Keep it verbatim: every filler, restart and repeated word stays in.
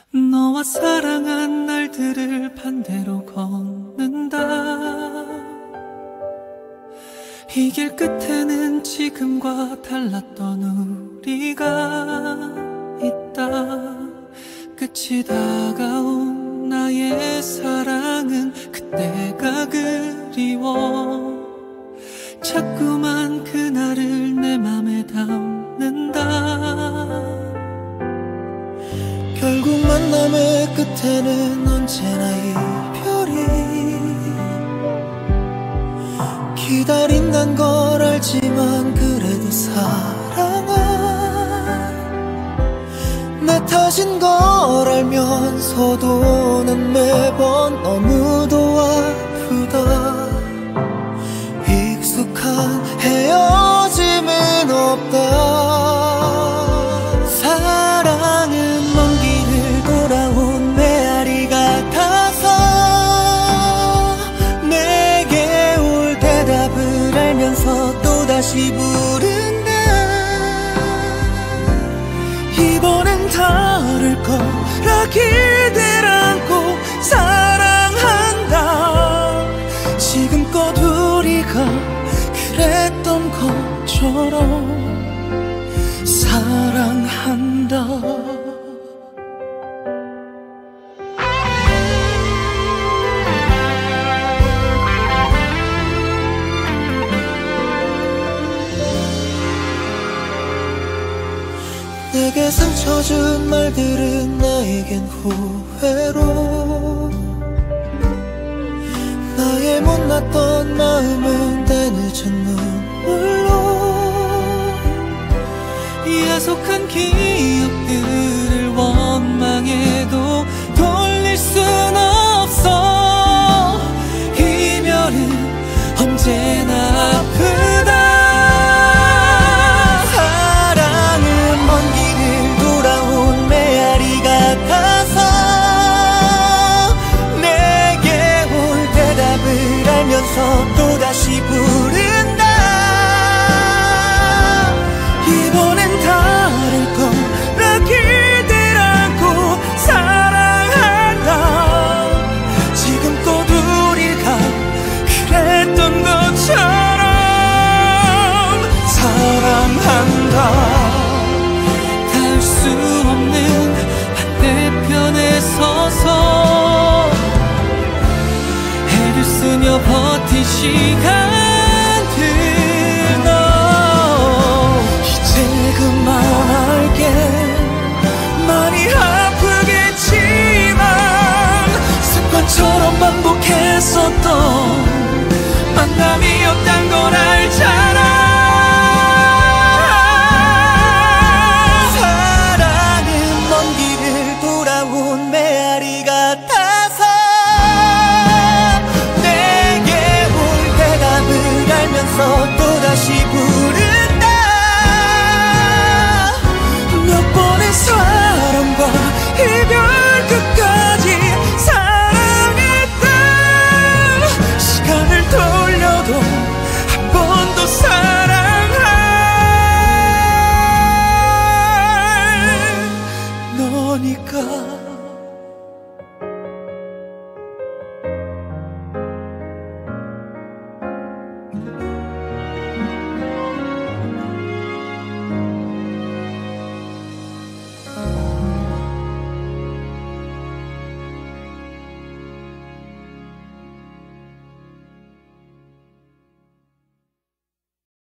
너와 사랑한 날들을 반대로 걷는다. 이 길 끝에는 지금과 달랐던 우리가 있다. 끝이 다가온 나의 사랑은 그때가 그리워. 자꾸만 그날을 내 맘에 담는다. 결국 만남의 끝에는 언제나 이별이. 기다린단 걸 알지만 그래도 사랑아, 내 탓인 걸 알면서도 난 매번 너무도 아프다. 익숙한 헤어짐은 없다. 사랑은 먼 길을 돌아온 메아리 같아서 내게 올 대답을 알면서 또다시 부른다. 이번엔 다를 거라 기대를 안고 사랑한다. 지금껏 우리가 그랬던 것처럼 사랑한다. 내게 상처 준 말들은 나에겐 후회로. 나의 못났던 마음은 내 늦은 눈물로. 야속한 기억들을 원망해도 돌릴 순 없어. 이별은 언제나 아프다. 또다시 부른다. 이번엔 다를 거라 기대를 안고 사랑한다. 지금껏 우리가 그랬던 것처럼 사랑한다. 닿을 수 없는 반대편에 서서 애를 쓰며 버틴 시간들. 너 이제 그만할게. 많이 아프겠지만 습관처럼 반복했었던 만남이었단 걸 알잖아. 사랑은 먼 길을 돌아온 메아리 같아서 또다시 부른다. 몇 번의 사랑과 이별 끝까지 사랑했다. 시간을 돌려도 한 번 더 사랑할 너니까.